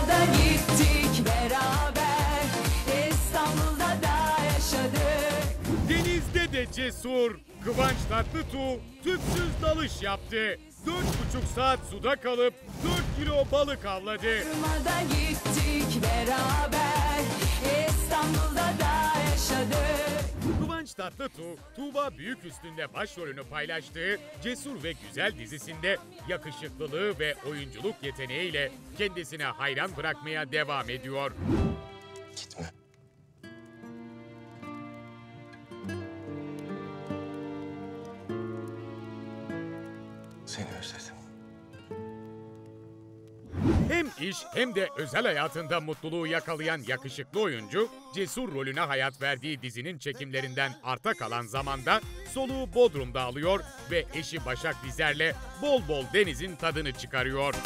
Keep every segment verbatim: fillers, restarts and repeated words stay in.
Roma'da gittik beraber, İstanbul'da da yaşadık. Denizde de cesur. Kıvanç Tatlıtuğ tüpsüz dalış yaptı. Dört buçuk saat suda kalıp dört kilo balık avladı. Roma'da gittik beraber, İstanbul'da da yaşadık. Kıvanç Tatlıtuğ, Tuğba Büyüküstün'de başrolünü paylaştığı Cesur ve Güzel dizisinde yakışıklılığı ve oyunculuk yeteneğiyle kendisine hayran bırakmaya devam ediyor. Gitme. Seni özledim. Hem iş hem de özel hayatında mutluluğu yakalayan yakışıklı oyuncu, Cesur rolüne hayat verdiği dizinin çekimlerinden arta kalan zamanda soluğu Bodrum'da alıyor ve eşi Başak Dizer'le bol bol denizin tadını çıkarıyor.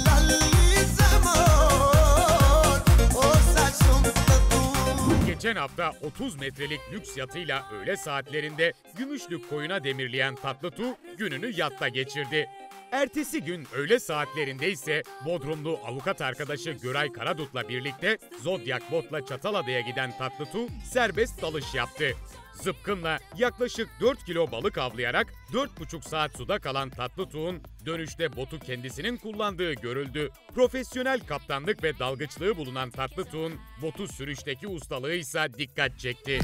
Geçen hafta otuz metrelik lüks yatıyla öğle saatlerinde Gümüşlük koyuna demirleyen Tatlıtuğ gününü yatta geçirdi. Ertesi gün öğle saatlerinde ise Bodrumlu avukat arkadaşı Göray Karadut'la birlikte Zodyak botla Çatalada'ya giden Tatlıtuğ serbest dalış yaptı. Zıpkınla yaklaşık dört kilo balık avlayarak dört buçuk saat suda kalan Tatlıtuğ'un dönüşte botu kendisinin kullandığı görüldü. Profesyonel kaptanlık ve dalgıçlığı bulunan Tatlıtuğ'un botu sürüşteki ustalığı ise dikkat çekti.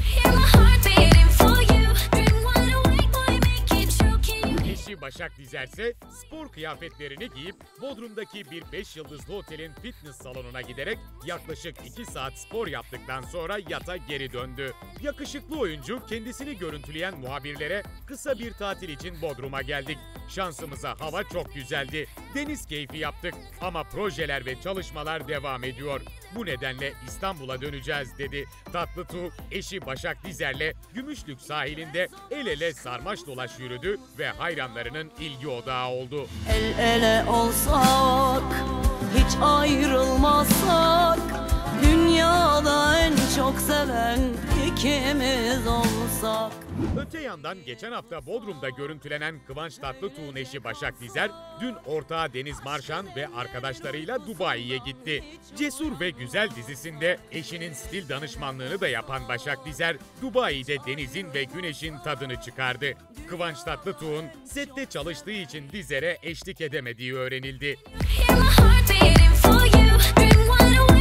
Eşi Başak Dizer ise spor kıyafetlerini giyip Bodrum'daki bir beş yıldızlı otelin fitness salonuna giderek yaklaşık iki saat spor yaptıktan sonra yata geri döndü. Yakışıklı oyuncu kendisini görüntüleyen muhabirlere kısa bir tatil için Bodrum'a geldik. Şansımıza hava çok güzeldi. Deniz keyfi yaptık ama projeler ve çalışmalar devam ediyor. Bu nedenle İstanbul'a döneceğiz dedi. Tatlıtuğ eşi Başak Dizer'le Gümüşlük sahilinde el ele sarmaş dolaş yürüdü ve hayranlarının ilgi odağı oldu. El ele olsak, hiç ayrılmasak, dünyada en çok seven ikimiz olsak. Öte yandan geçen hafta Bodrum'da görüntülenen Kıvanç Tatlıtuğ'un eşi Başak Dizer, dün ortağı Deniz Marşan ve arkadaşlarıyla Dubai'ye gitti. Cesur ve Güzel dizisinde eşinin stil danışmanlığını da yapan Başak Dizer, Dubai'de denizin ve güneşin tadını çıkardı. Kıvanç Tatlıtuğ'un sette çalıştığı için Dizer'e eşlik edemediği öğrenildi.